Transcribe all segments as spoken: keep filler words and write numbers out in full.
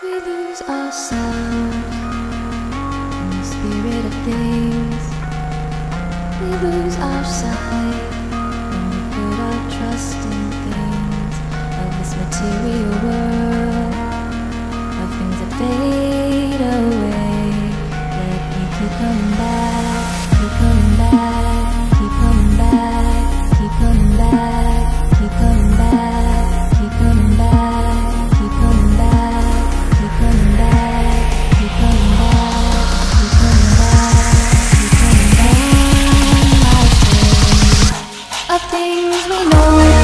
We lose ourselves in the spirit of things. We lose our sight when we put our trust in things of this material world, of things that fade away. Let me keep coming back, keep coming back, keep coming back, keep coming back, keep coming back, keep coming back, keep coming back, keep coming back, keep coming back, keep coming back, keep coming back. Of things we know.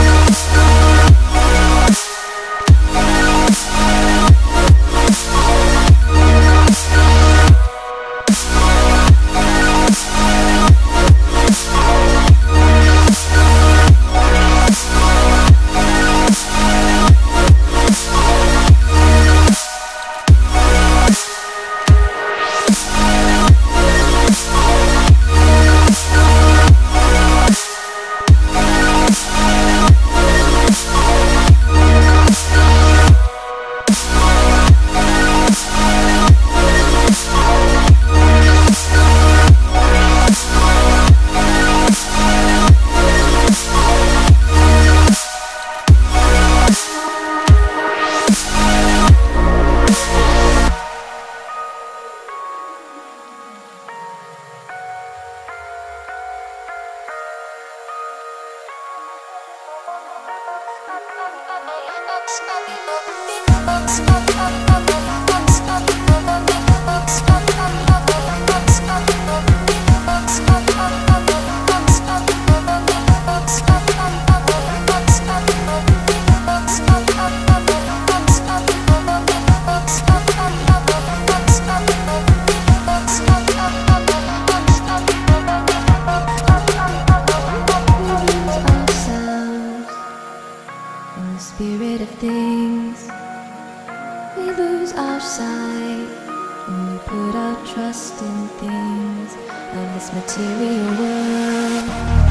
Spirit of things. We lose our sight when we put our trust in things of this material world,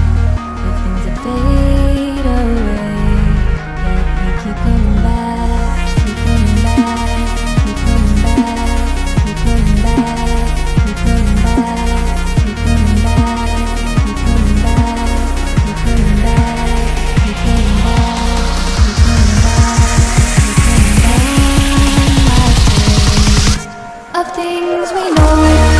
of things that fade away. Let me keep coming back, keep coming back, keep coming back, keep coming back, keep coming back, keep coming back, keep coming back, keep coming back, keep coming back. Of things we know.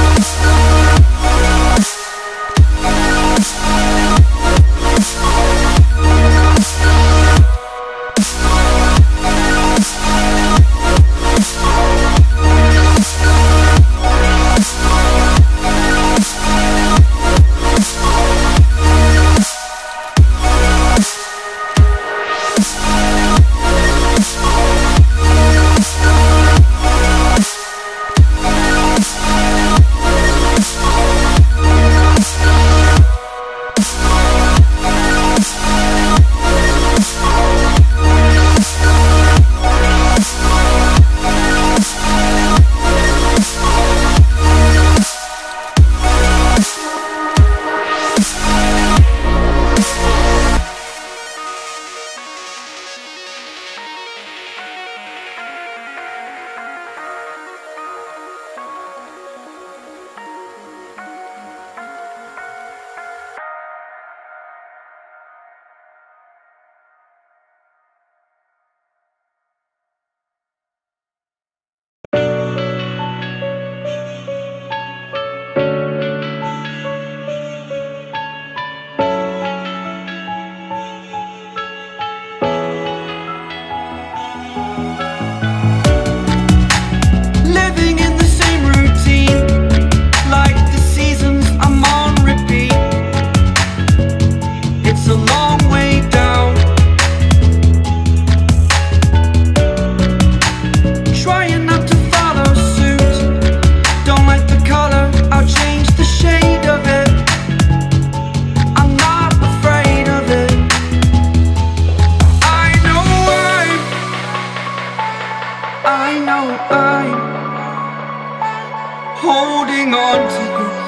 holding on to this,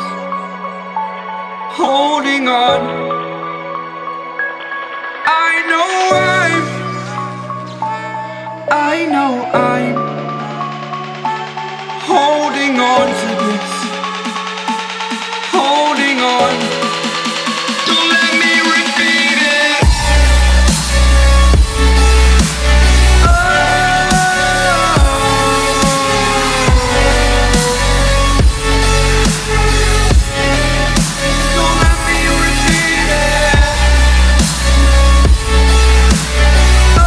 holding on. I know I'm, I know I'm holding on to this, holding on. Don't let me repeat it. Oh, don't let me repeat it. Oh,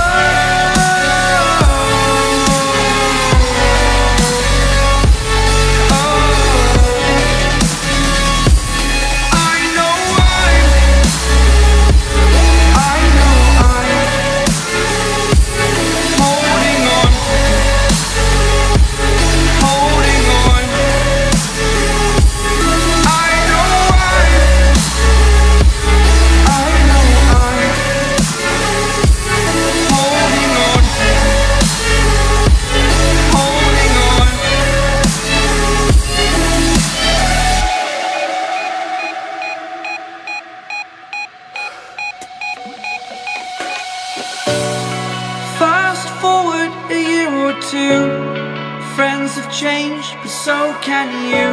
fast forward a year or two, friends have changed, but so can you,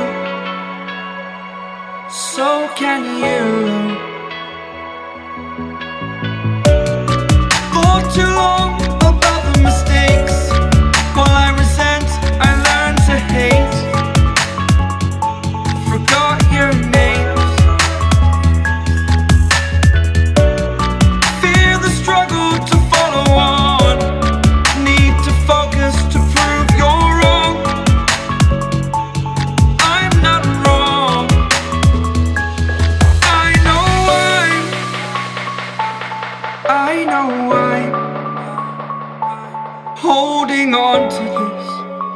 so can you. For too long about the mistakes, while I resent, I learned to hate. Forgot your names. Fear the struggle to follow on. Need to focus to prove you're wrong. I'm not wrong. I know why. I know why. Holding on to this,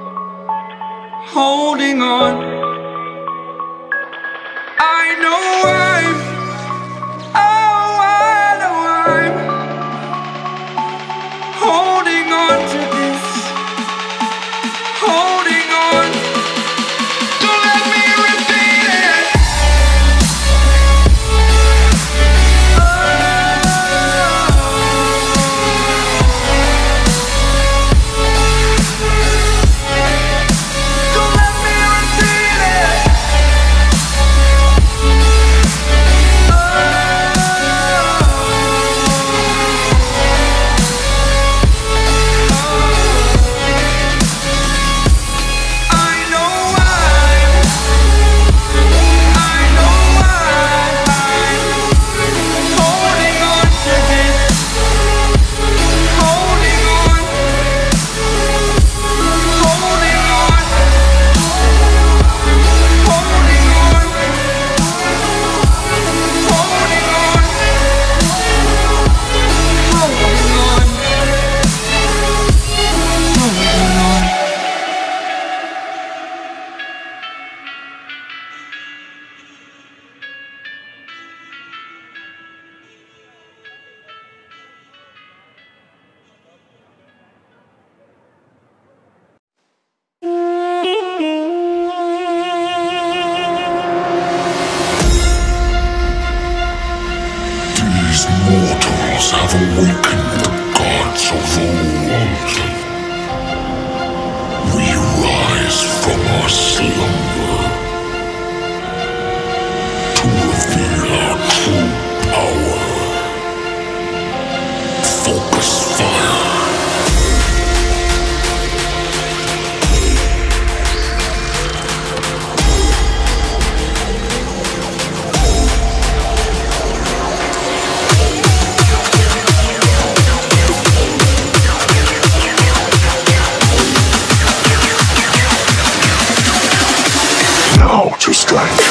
holding on. I know I'm, oh, I know I'm holding on to this, holding on. Don't let me repeat it. Oh, don't let me repeat it. These mortals have awakened the gods of old. We rise from our slumber to reveal our true power. Focus fire. Now to strike.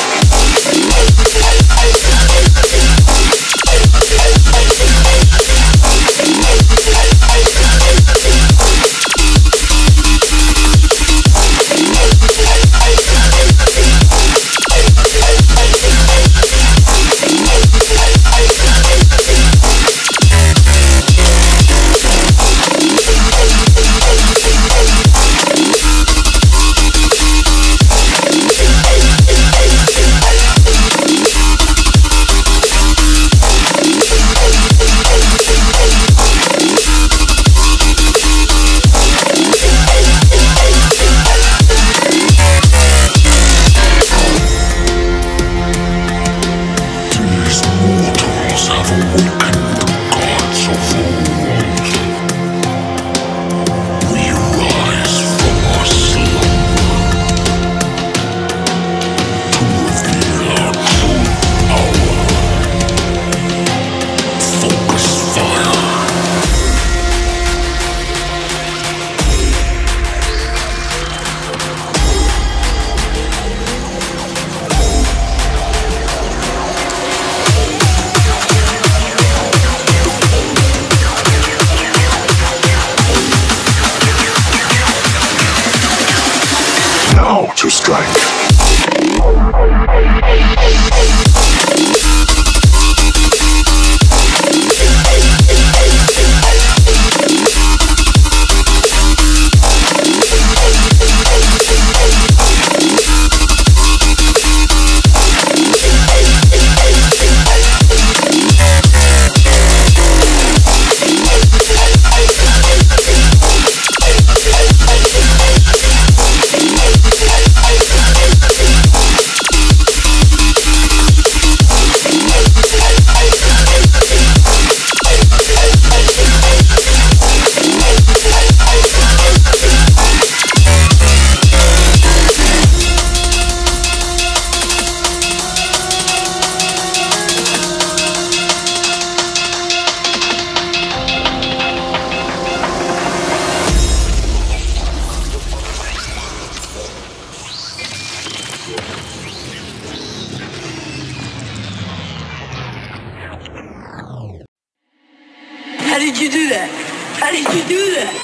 did you do that?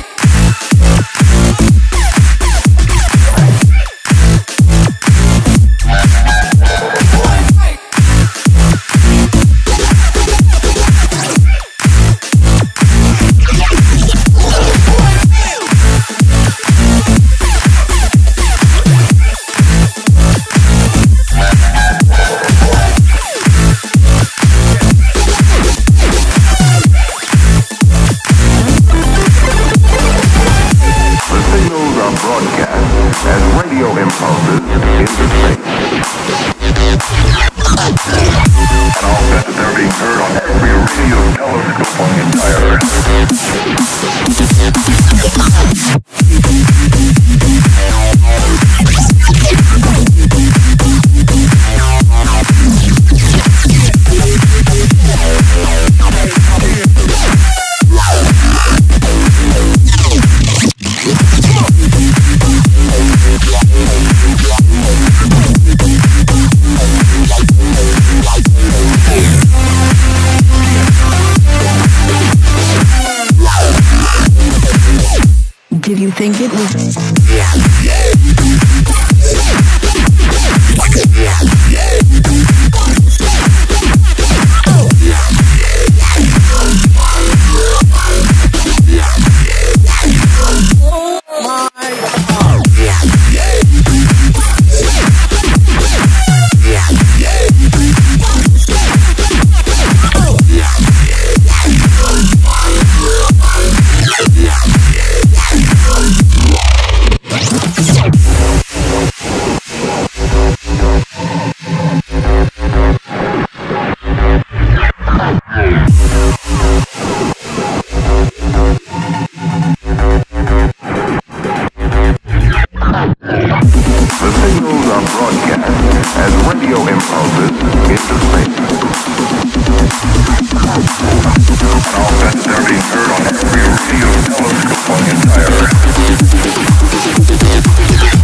Did you think it was? Heard on every radio telescope on the entire Earth.